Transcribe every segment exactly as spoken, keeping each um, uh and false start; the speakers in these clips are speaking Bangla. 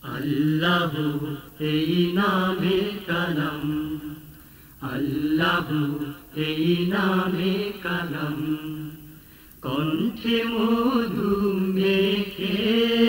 আল্লাহু এই নামে কালাম, আল্লাহু এই নামে কালাম, কণ্ঠে মধু মেখে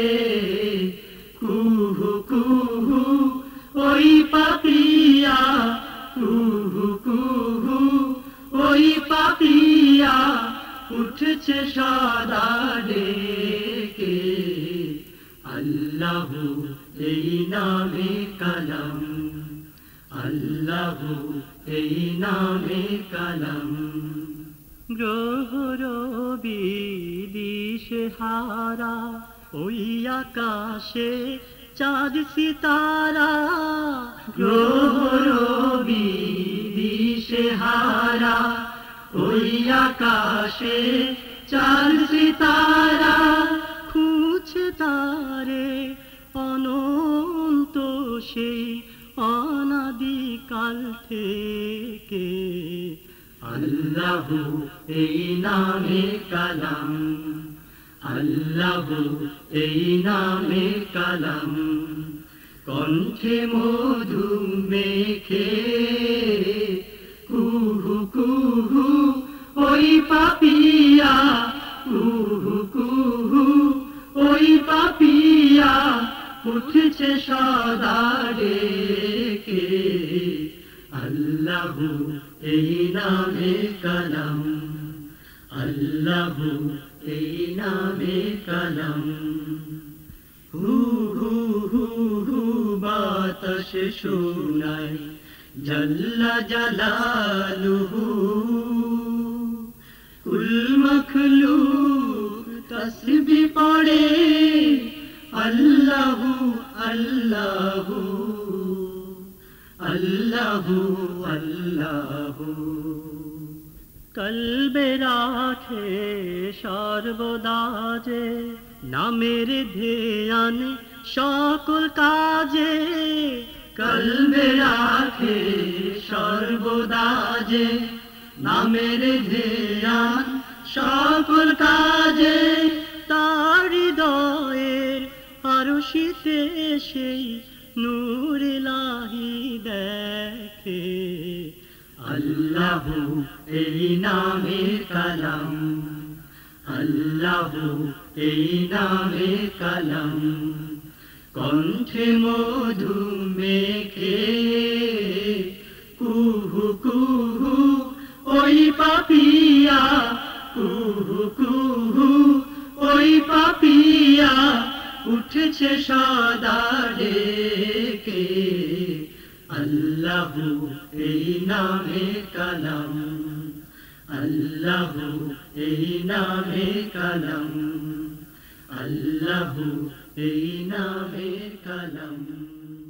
কুহু কুহু ওই পাপিয়া, কুহু কুহু ওই পাপিয়া উঠছে সদা ডেকে। আল্লাহু এই নামে কালাম, আল্লাহু এই নামে কালাম। গ্রহ রবি দিশেহারা ওই আকাশে চাঁদ সিতারা, গ্রহ রবি দিশেহারা ওই আকাশে চাঁদ সিতারা, খুঁজছে তারে অনন্ত সেই অনাদিকাল থেকে। আল্লাহু এই নামে কালাম, আল্লাহু এই নামে কালাম, কণ্ঠে মধু মেখে কুহু কুহু ওই পাপিয়া, কুহু কুহু ওই পাপিয়া উঠছে সদা ডেকে। আল্লাহু এই নামে কালাম, আল্লাহু এই নামে কালাম। হু হু হু হু বাতাস শোনায় জাল্লা জালালুহু, কুল মখলুক তসবিহ পড়ে আল্লাহু আল্লাহু, আল্লাহু আল্লাহু। কলবে রাখে সর্বদা যে নামের ধ্যান সকল কাজে, কলবে রাখে সর্বদা যে নামের ধ্যান সকল কাজে। তার হৃদয়ের আরশিতে সেই নূর ইলাহি দেখে। আল্লাহু এই নামে কালাম, আল্লাহু এই নামে কালাম, কণ্ঠে মধু মেখে কুহু কুহু ওই পাপিয়া, কুহু কুহু ওই পাপিয়া উঠছে সদা ডেকে। আল্লাহু এই নামে কালাম, আল্লাহু এই নামে কালাম, আল্লাহু এই নামে কালাম।